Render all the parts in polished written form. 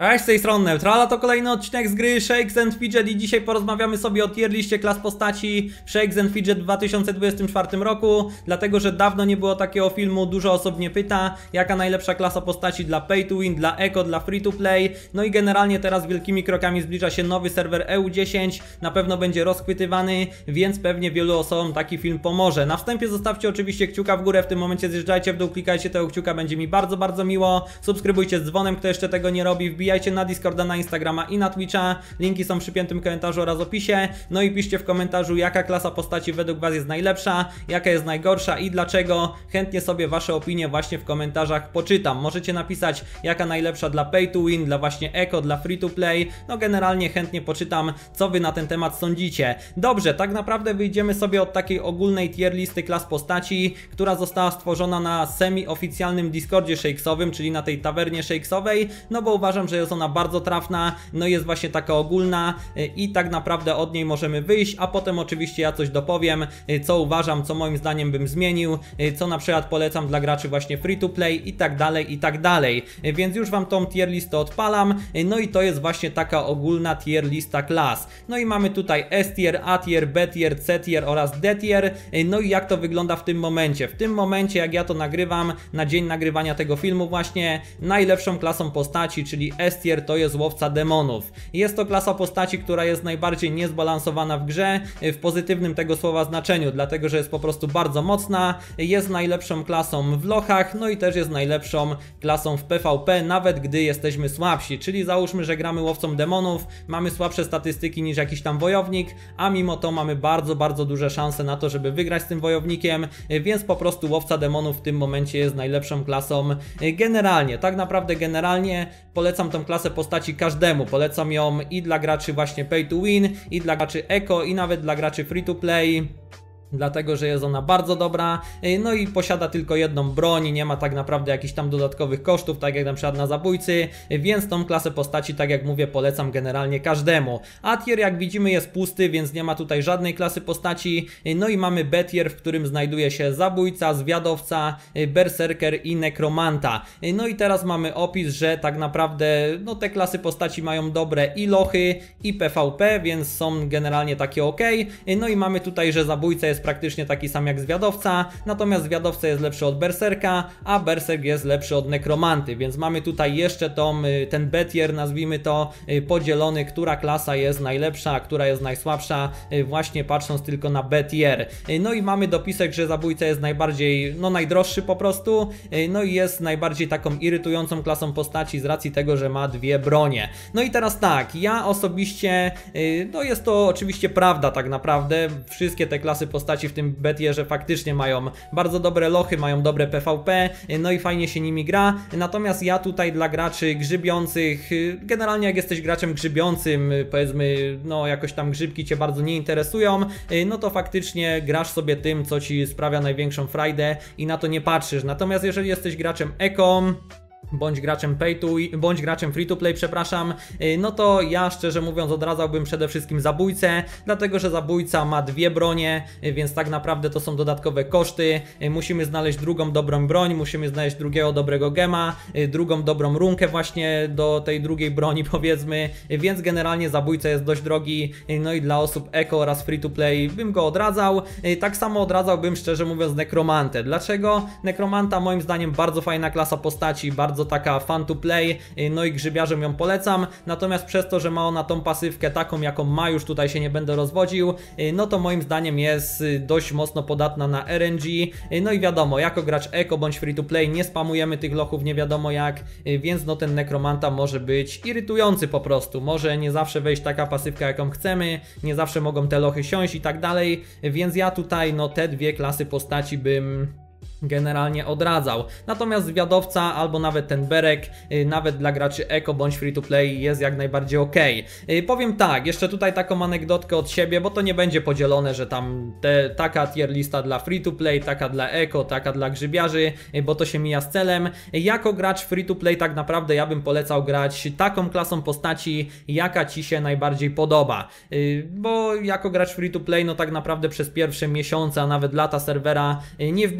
Cześć, z tej strony Neutrala, to kolejny odcinek z gry Shakes & Fidget i dzisiaj porozmawiamy sobie o tier liście klas postaci w Shakes & Fidget w 2024 roku, dlatego że dawno nie było takiego filmu, dużo osób mnie pyta, jaka najlepsza klasa postaci dla Pay to Win, dla Eco, dla Free to Play, no i generalnie teraz wielkimi krokami zbliża się nowy serwer EU10, na pewno będzie rozchwytywany, więc pewnie wielu osobom taki film pomoże. Na wstępie zostawcie oczywiście kciuka w górę, w tym momencie zjeżdżajcie w dół, klikajcie tego kciuka, będzie mi bardzo miło, subskrybujcie z dzwonem, kto jeszcze tego nie robi, wbijajcie na Discorda, na Instagrama i na Twitcha. Linki są przy piętym komentarzu oraz opisie. No i piszcie w komentarzu, jaka klasa postaci według Was jest najlepsza, jaka jest najgorsza i dlaczego. Chętnie sobie Wasze opinie właśnie w komentarzach poczytam. Możecie napisać, jaka najlepsza dla Pay to Win, dla właśnie Eco, dla Free to Play. No generalnie chętnie poczytam, co Wy na ten temat sądzicie. Dobrze, tak naprawdę wyjdziemy sobie od takiej ogólnej tier listy klas postaci, która została stworzona na semi-oficjalnym Discordzie Shakesowym, czyli na tej tawernie Shakesowej, no bo uważam, że jest ona bardzo trafna, no jest właśnie taka ogólna i tak naprawdę od niej możemy wyjść, a potem oczywiście ja coś dopowiem, co uważam, co moim zdaniem bym zmienił, co na przykład polecam dla graczy właśnie free to play i tak dalej, więc już Wam tą tier listę odpalam, no i to jest właśnie taka ogólna tier lista klas. No i mamy tutaj S tier, A tier, B tier, C tier oraz D tier, no i jak to wygląda w tym momencie? W tym momencie, jak ja to nagrywam, na dzień nagrywania tego filmu właśnie, najlepszą klasą postaci, czyli S tier, to jest łowca demonów. Jest to klasa postaci, która jest najbardziej niezbalansowana w grze, w pozytywnym tego słowa znaczeniu, dlatego że jest po prostu bardzo mocna, jest najlepszą klasą w lochach, no i też jest najlepszą klasą w PvP, nawet gdy jesteśmy słabsi, czyli załóżmy, że gramy łowcą demonów, mamy słabsze statystyki niż jakiś tam wojownik, a mimo to mamy bardzo duże szanse na to, żeby wygrać z tym wojownikiem, więc po prostu łowca demonów w tym momencie jest najlepszą klasą generalnie. Tak naprawdę generalnie polecam tą klasę postaci każdemu, polecam ją i dla graczy właśnie Pay to Win, i dla graczy Eco, i nawet dla graczy Free to Play. Dlatego, że jest ona bardzo dobra, no i posiada tylko jedną broń, nie ma tak naprawdę jakichś tam dodatkowych kosztów, tak jak na przykład na zabójcy, więc tą klasę postaci, tak jak mówię, polecam generalnie każdemu. A tier, jak widzimy, jest pusty, więc nie ma tutaj żadnej klasy postaci, no i mamy B tier, w którym znajduje się zabójca, zwiadowca, berserker i nekromanta. No i teraz mamy opis, że tak naprawdę no te klasy postaci mają dobre i lochy, i PvP, więc są generalnie takie ok. No i mamy tutaj, że zabójca jest praktycznie taki sam jak zwiadowca, natomiast zwiadowca jest lepszy od berserka, a berserk jest lepszy od nekromanty, więc mamy tutaj jeszcze ten B tier, nazwijmy to, podzielony, która klasa jest najlepsza, a która jest najsłabsza, właśnie patrząc tylko na B tier. No i mamy dopisek, że zabójca jest najbardziej, no najdroższy po prostu, no i jest najbardziej taką irytującą klasą postaci z racji tego, że ma dwie bronie. No i teraz tak, ja osobiście, no jest to oczywiście prawda tak naprawdę, wszystkie te klasy postaci w tym B-tierze faktycznie mają bardzo dobre lochy, mają dobre PvP, no i fajnie się nimi gra, natomiast ja tutaj dla graczy grzybiących, generalnie jak jesteś graczem grzybiącym, powiedzmy, no jakoś tam grzybki Cię bardzo nie interesują, no to faktycznie grasz sobie tym, co Ci sprawia największą frajdę i na to nie patrzysz, natomiast jeżeli jesteś graczem Eco, bądź graczem bądź graczem free to play, przepraszam, no to ja szczerze mówiąc odradzałbym przede wszystkim zabójcę, dlatego że zabójca ma dwie bronie, więc tak naprawdę to są dodatkowe koszty, musimy znaleźć drugą dobrą broń, musimy znaleźć drugiego dobrego gema, drugą dobrą runkę właśnie do tej drugiej broni powiedzmy, więc generalnie zabójca jest dość drogi, no i dla osób Eco oraz free to play bym go odradzał, tak samo odradzałbym szczerze mówiąc nekromantę. Dlaczego? Nekromanta moim zdaniem bardzo fajna klasa postaci, bardzo taka fun to play, no i grzybiarzom ją polecam, natomiast przez to, że ma ona tą pasywkę taką jaką ma, już tutaj się nie będę rozwodził, no to moim zdaniem jest dość mocno podatna na RNG, no i wiadomo, jako gracz Eco bądź free to play nie spamujemy tych lochów nie wiadomo jak, więc no ten nekromanta może być irytujący po prostu, może nie zawsze wejść taka pasywka jaką chcemy, nie zawsze mogą te lochy siąść i tak dalej, więc ja tutaj no te dwie klasy postaci bym generalnie odradzał. Natomiast zwiadowca albo nawet ten berek, nawet dla graczy Eco bądź free to play jest jak najbardziej ok. Powiem tak, jeszcze tutaj taką anegdotkę od siebie, bo to nie będzie podzielone, że tam taka tier lista dla free to play, taka dla Eco, taka dla grzybiarzy, bo to się mija z celem. Jako gracz free to play tak naprawdę ja bym polecał grać taką klasą postaci, jaka Ci się najbardziej podoba. Bo jako gracz free to play no tak naprawdę przez pierwsze miesiące, a nawet lata serwera nie wbijesz do topu,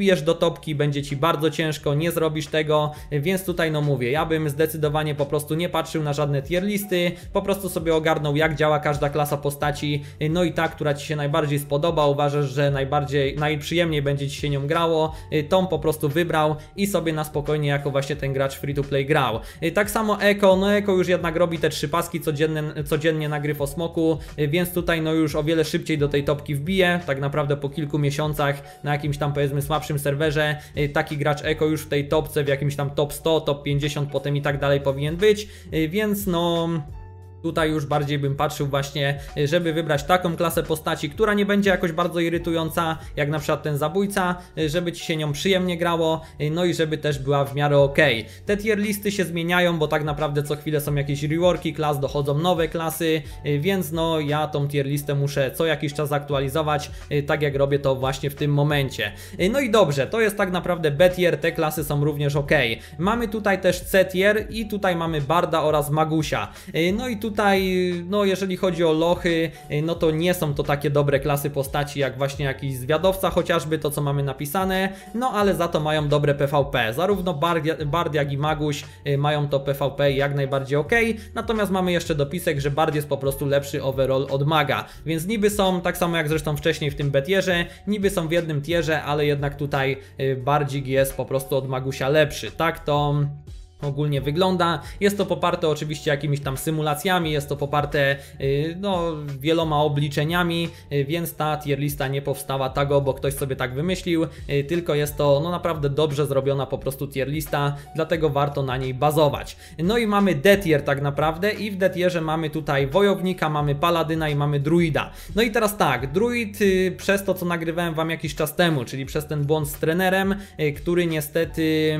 topki będzie ci bardzo ciężko, nie zrobisz tego, więc tutaj no mówię, ja bym zdecydowanie po prostu nie patrzył na żadne tier listy, po prostu sobie ogarnął jak działa każda klasa postaci, no i ta, która ci się najbardziej spodoba, uważasz, że najprzyjemniej będzie ci się nią grało, tą po prostu wybrał i sobie na spokojnie jako właśnie ten gracz free to play grał. Tak samo Eko, no Eko już jednak robi te 3 paski codziennie na Gryf o Smoku, więc tutaj no już o wiele szybciej do tej topki wbije, tak naprawdę po kilku miesiącach na jakimś tam powiedzmy słabszym serwerze, taki gracz Eko już w tej topce, w jakimś tam top 100, top 50 potem i tak dalej powinien być, więc no... Tutaj już bardziej bym patrzył właśnie, żeby wybrać taką klasę postaci, która nie będzie jakoś bardzo irytująca, jak na przykład ten zabójca, żeby ci się nią przyjemnie grało, no i żeby też była w miarę ok. Te tier listy się zmieniają, bo tak naprawdę co chwilę są jakieś reworki klas, dochodzą nowe klasy, więc no ja tą tier listę muszę co jakiś czas aktualizować, tak jak robię to właśnie w tym momencie. No i dobrze, to jest tak naprawdę B tier, te klasy są również ok. Mamy tutaj też C tier i tutaj mamy Barda oraz Magusia. No i tutaj, no jeżeli chodzi o lochy, no to nie są to takie dobre klasy postaci jak właśnie jakiś zwiadowca chociażby, to co mamy napisane, no ale za to mają dobre PvP. Zarówno Bard jak i Maguś mają to PvP jak najbardziej ok, natomiast mamy jeszcze dopisek, że Bard jest po prostu lepszy overall od Maga, więc niby są, tak samo jak zresztą wcześniej w tym B tierze, niby są w jednym tierze, ale jednak tutaj Bardzik jest po prostu od Magusia lepszy, tak to ogólnie wygląda. Jest to poparte oczywiście jakimiś tam symulacjami, jest to poparte no, wieloma obliczeniami, więc ta tier lista nie powstała tak, bo ktoś sobie tak wymyślił, tylko jest to no naprawdę dobrze zrobiona po prostu tier lista, dlatego warto na niej bazować. No i mamy D tier tak naprawdę i w D tierze mamy tutaj wojownika, mamy paladyna i mamy druida. No i teraz tak, druid przez to co nagrywałem wam jakiś czas temu, czyli przez ten błąd z trenerem, który niestety...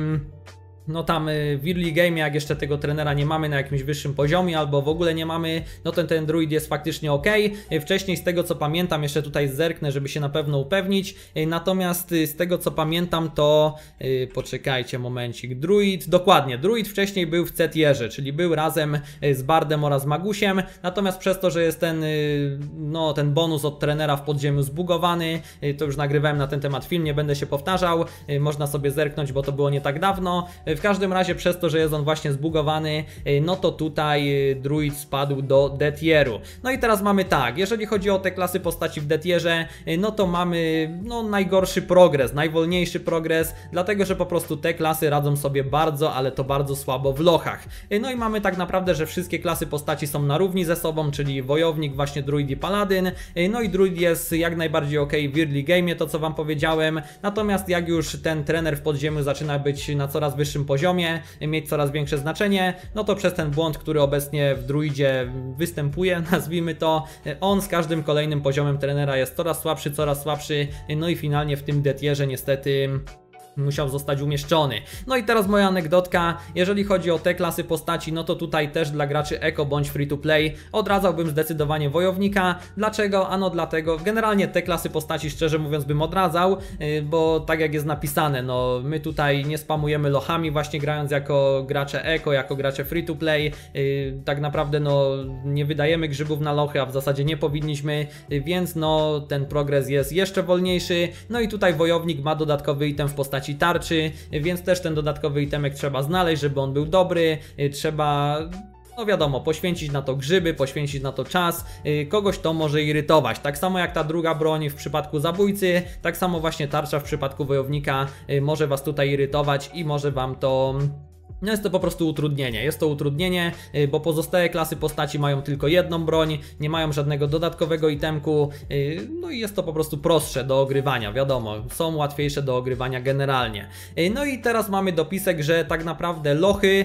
No tam w early game, jak jeszcze tego trenera nie mamy na jakimś wyższym poziomie albo w ogóle nie mamy, no ten druid jest faktycznie ok. Wcześniej z tego co pamiętam, jeszcze tutaj zerknę, żeby się na pewno upewnić, natomiast z tego co pamiętam to, poczekajcie momencik, dokładnie, druid wcześniej był w C tierze, czyli był razem z Bardem oraz Magusiem, natomiast przez to, że jest ten, no ten bonus od trenera w podziemiu zbugowany, to już nagrywałem na ten temat film, nie będę się powtarzał, można sobie zerknąć, bo to było nie tak dawno. W każdym razie przez to, że jest on właśnie zbugowany, no to tutaj druid spadł do D tieru. No i teraz mamy tak, jeżeli chodzi o te klasy postaci w D tierze, no to mamy no, najgorszy progres, najwolniejszy progres, dlatego że po prostu te klasy radzą sobie bardzo, ale to bardzo słabo w lochach. No i mamy tak naprawdę, że wszystkie klasy postaci są na równi ze sobą, czyli wojownik, właśnie druid i paladyn, no i druid jest jak najbardziej ok w early game, to co wam powiedziałem, natomiast jak już ten trener w podziemiu zaczyna być na coraz wyższym poziomie, mieć coraz większe znaczenie, no to przez ten błąd, który obecnie w druidzie występuje, nazwijmy to, on z każdym kolejnym poziomem trenera jest coraz słabszy, no i finalnie w tym D tierze niestety musiał zostać umieszczony. No i teraz moja anegdotka, jeżeli chodzi o te klasy postaci, no to tutaj też dla graczy Eko bądź free to play odradzałbym zdecydowanie wojownika. Dlaczego? Ano dlatego, generalnie te klasy postaci szczerze mówiąc bym odradzał, bo tak jak jest napisane, no my tutaj nie spamujemy lochami właśnie grając jako gracze Eko, jako gracze free to play, tak naprawdę no nie wydajemy grzybów na lochy, a w zasadzie nie powinniśmy, więc no ten progres jest jeszcze wolniejszy, no i tutaj wojownik ma dodatkowy item w postaci tarczy, więc też ten dodatkowy itemek trzeba znaleźć, żeby on był dobry, trzeba... No wiadomo, poświęcić na to grzyby, poświęcić na to czas, kogoś to może irytować. Tak samo jak ta druga broń w przypadku zabójcy, tak samo właśnie tarcza w przypadku wojownika może was tutaj irytować i może wam to... No jest to po prostu utrudnienie, jest to utrudnienie, bo pozostałe klasy postaci mają tylko jedną broń, nie mają żadnego dodatkowego itemku, no i jest to po prostu prostsze do ogrywania, wiadomo, są łatwiejsze do ogrywania generalnie. No i teraz mamy dopisek, że tak naprawdę lochy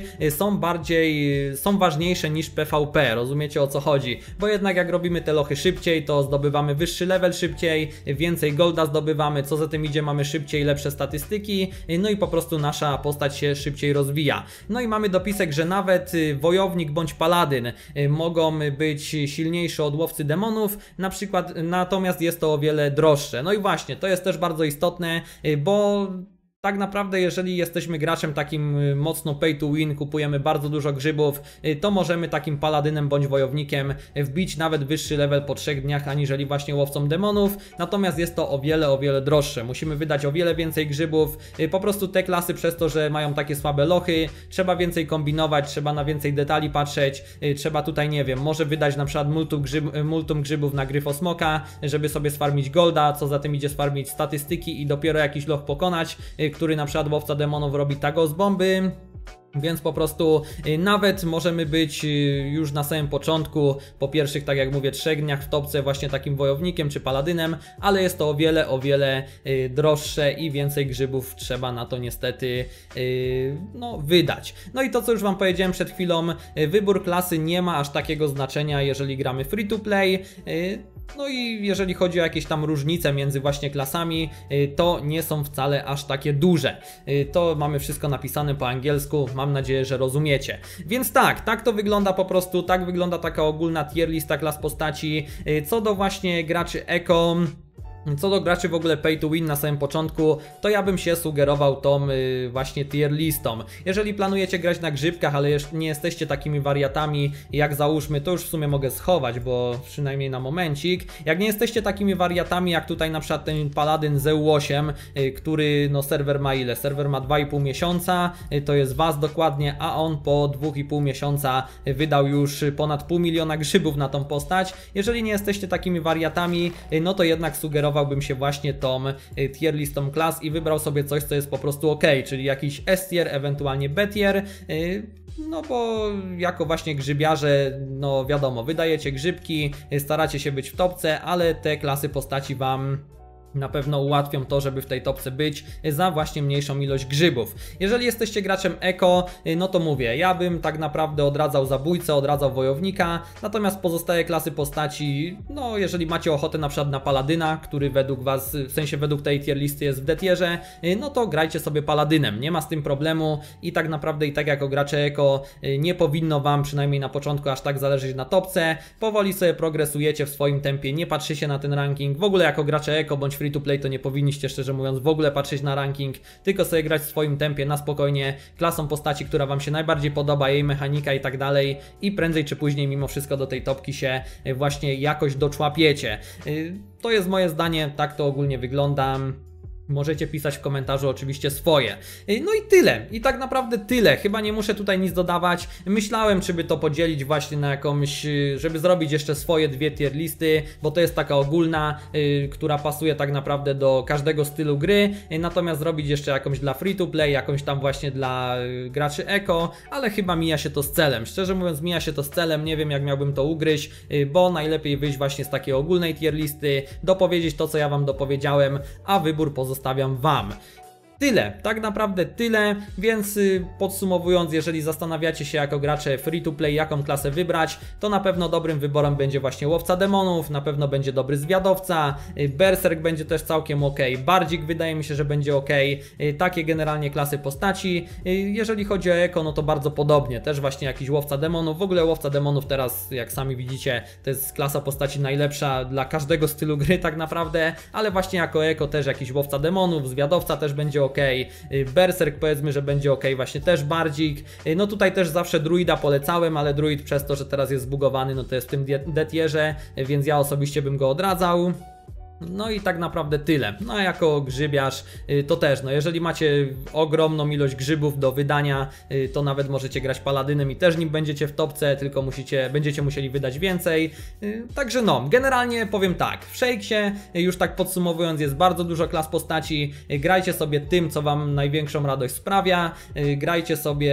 są ważniejsze niż PvP, rozumiecie o co chodzi, bo jednak jak robimy te lochy szybciej, to zdobywamy wyższy level szybciej, więcej golda zdobywamy, co za tym idzie, mamy szybciej lepsze statystyki, no i po prostu nasza postać się szybciej rozwija. No i mamy dopisek, że nawet wojownik bądź paladyn mogą być silniejsi od łowcy demonów, na przykład, natomiast jest to o wiele droższe. No i właśnie, to jest też bardzo istotne, bo tak naprawdę jeżeli jesteśmy graczem takim mocno pay to win, kupujemy bardzo dużo grzybów, to możemy takim paladynem bądź wojownikiem wbić nawet wyższy level po 3 dniach aniżeli właśnie łowcą demonów, natomiast jest to o wiele droższe. Musimy wydać o wiele więcej grzybów, po prostu te klasy przez to, że mają takie słabe lochy, trzeba więcej kombinować, trzeba na więcej detali patrzeć, trzeba tutaj, nie wiem, może wydać na przykład multum grzybów na Gryfosmoka, żeby sobie sfarmić golda, co za tym idzie sfarmić statystyki i dopiero jakiś loch pokonać, który na przykład łowca demonów robi tago z bomby. Więc po prostu nawet możemy być już na samym początku, po pierwszych, tak jak mówię, 3 dniach w topce właśnie takim wojownikiem czy paladynem, ale jest to o wiele droższe i więcej grzybów trzeba na to niestety no, wydać. No i to, co już wam powiedziałem przed chwilą, wybór klasy nie ma aż takiego znaczenia, jeżeli gramy free to play. No i jeżeli chodzi o jakieś tam różnice między właśnie klasami, to nie są wcale aż takie duże. To mamy wszystko napisane po angielsku, mam nadzieję, że rozumiecie. Więc tak to wygląda po prostu, tak wygląda taka ogólna tier lista klas postaci. Co do właśnie graczy eko, co do graczy w ogóle pay to win na samym początku, to ja bym się sugerował tą właśnie tier listą. Jeżeli planujecie grać na grzybkach, ale nie jesteście takimi wariatami, jak załóżmy, to już w sumie mogę schować, bo przynajmniej na momencik. Jak nie jesteście takimi wariatami, jak tutaj na przykład ten paladyn ZEU8, który no serwer ma ile? Serwer ma 2,5 miesiąca, to jest was dokładnie, a on po 2,5 miesiąca wydał już ponad 500 000 grzybów na tą postać. Jeżeli nie jesteście takimi wariatami, no to jednak sugerowałbym się właśnie tą tier listą klas i wybrał sobie coś, co jest po prostu ok, czyli jakiś S tier, ewentualnie B tier, no bo jako właśnie grzybiarze, no wiadomo, wydajecie grzybki, staracie się być w topce, ale te klasy postaci wam na pewno ułatwią to, żeby w tej topce być za właśnie mniejszą ilość grzybów. Jeżeli jesteście graczem eko, no to mówię, ja bym tak naprawdę odradzał zabójcę, odradzał wojownika, natomiast pozostałe klasy postaci, no jeżeli macie ochotę na przykład na paladyna, który według was, w sensie według tej tier listy jest w D-tierze, no to grajcie sobie paladynem, nie ma z tym problemu i tak naprawdę i tak jako gracze eko nie powinno wam przynajmniej na początku aż tak zależeć na topce, powoli sobie progresujecie w swoim tempie, nie patrzycie na ten ranking, w ogóle jako gracze eko bądź free to play to nie powinniście, szczerze mówiąc, w ogóle patrzeć na ranking, tylko sobie grać w swoim tempie na spokojnie, klasą postaci, która wam się najbardziej podoba, jej mechanika i tak dalej i prędzej czy później mimo wszystko do tej topki się właśnie jakoś doczłapiecie. To jest moje zdanie, tak to ogólnie wygląda. Możecie pisać w komentarzu oczywiście swoje. No i tyle. I tak naprawdę tyle. Chyba nie muszę tutaj nic dodawać. Myślałem, czy by to podzielić właśnie na jakąś, żeby zrobić jeszcze swoje 2 tier listy, bo to jest taka ogólna, która pasuje tak naprawdę do każdego stylu gry. Natomiast zrobić jeszcze jakąś dla free to play, jakąś tam właśnie dla graczy eko, ale chyba mija się to z celem. Szczerze mówiąc, mija się to z celem. Nie wiem, jak miałbym to ugryźć, bo najlepiej wyjść właśnie z takiej ogólnej tier listy, dopowiedzieć to, co ja wam dopowiedziałem, a wybór pozostawiam wam. Tyle, tak naprawdę tyle, więc podsumowując, jeżeli zastanawiacie się jako gracze free to play, jaką klasę wybrać, to na pewno dobrym wyborem będzie właśnie łowca demonów, na pewno będzie dobry zwiadowca, berserk będzie też całkiem ok, bardzik wydaje mi się, że będzie ok, takie generalnie klasy postaci. Jeżeli chodzi o eko, no to bardzo podobnie, też właśnie jakiś łowca demonów, w ogóle łowca demonów teraz, jak sami widzicie, to jest klasa postaci najlepsza dla każdego stylu gry tak naprawdę, ale właśnie jako eko też jakiś łowca demonów, zwiadowca też będzie ok, berserk powiedzmy, że będzie ok, właśnie też bardzik. No tutaj też zawsze druida polecałem, ale druid przez to, że teraz jest zbugowany, no to jest w tym D-tierze, więc ja osobiście bym go odradzał. No i tak naprawdę tyle. No a jako grzybiarz to też, no jeżeli macie ogromną ilość grzybów do wydania, to nawet możecie grać paladynem i też nim będziecie w topce, tylko będziecie musieli wydać więcej. Także no, generalnie powiem tak, w Shakesie, już tak podsumowując, jest bardzo dużo klas postaci, grajcie sobie tym, co wam największą radość sprawia, grajcie sobie,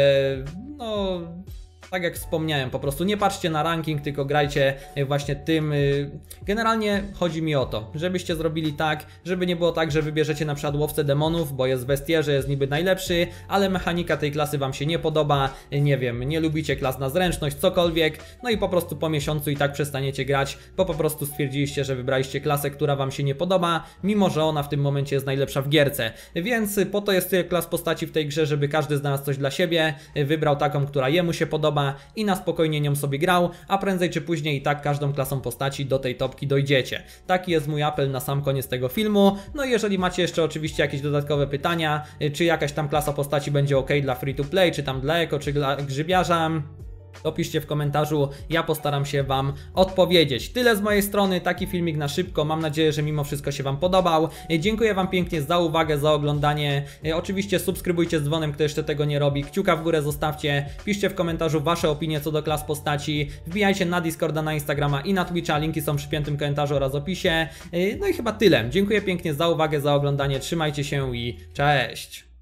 no... Tak jak wspomniałem, po prostu nie patrzcie na ranking, tylko grajcie właśnie tym. Generalnie chodzi mi o to, żebyście zrobili tak, żeby nie było tak, że wybierzecie na przykład łowcę demonów, bo jest w S-tierze, jest niby najlepszy, ale mechanika tej klasy wam się nie podoba, nie wiem, nie lubicie klas na zręczność, cokolwiek, no i po prostu po miesiącu i tak przestaniecie grać, bo po prostu stwierdziliście, że wybraliście klasę, która wam się nie podoba, mimo że ona w tym momencie jest najlepsza w gierce. Więc po to jest tyle klas postaci w tej grze, żeby każdy znalazł coś dla siebie, wybrał taką, która jemu się podoba, podoba i na spokojnie nią sobie grał, a prędzej czy później i tak każdą klasą postaci do tej topki dojdziecie. Taki jest mój apel na sam koniec tego filmu. No i jeżeli macie jeszcze oczywiście jakieś dodatkowe pytania, czy jakaś tam klasa postaci będzie ok dla free to play, czy tam dla eko, czy dla grzybiarza, to piszcie w komentarzu, ja postaram się Wam odpowiedzieć. Tyle z mojej strony, taki filmik na szybko, mam nadzieję, że mimo wszystko się Wam podobał. Dziękuję Wam pięknie za uwagę, za oglądanie. Oczywiście subskrybujcie z dzwonem, kto jeszcze tego nie robi, kciuka w górę zostawcie, piszcie w komentarzu Wasze opinie co do klas postaci, wbijajcie na Discorda, na Instagrama i na Twitcha, linki są przy piętym komentarzu oraz opisie. No i chyba tyle. Dziękuję pięknie za uwagę, za oglądanie, trzymajcie się i cześć!